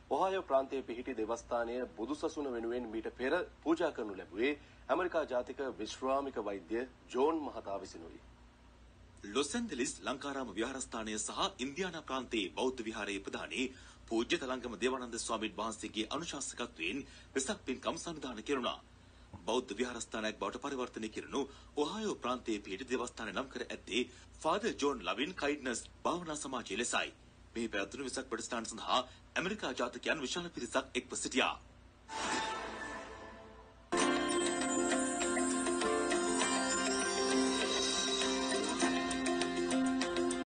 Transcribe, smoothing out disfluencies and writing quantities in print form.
ඔහායෝ ප්‍රාන්තයේ පිහිටි දේවස්ථානයේ බුදුසසුන වෙනුවෙන් මීට පෙර පූජා කරනු ලැබුවේ ඇමරිකා ජාතික විශ්‍රාමික වෛද්‍ය ජෝන් මහතා විසිනුයි. ලොස් ඇන්ජලිස් ලංකාරාම විහාරස්ථානය සහ ඉන්දියානා ප්‍රාන්තයේ බෞද්ධ විහාරයේ ප්‍රධානී පූජ්‍ය තලංගම දේවානන්ද ස්වාමීන් වහන්සේගේ අනුශාසකත්වයෙන් වෙසක් පින්කම් සංවිධානය කෙරුණා. බෞද්ධ විහාරස්ථානයක් බවට පරිවර්තනය කෙරුණු ඔහායෝ ප්‍රාන්තයේ පිහිටි දේවස්ථානය නම් කර ඇත්තේ ෆාදර් ජෝන් ලවින් කයිඩ්නස් භාවනා සමාජය ලෙසයි. මේ පැවැත්වුණු වෙසක් වැඩසටහන සඳහා ඇමරිකා ජාතිකයන් විශාල පිරිසක් එක්ව සිටියා.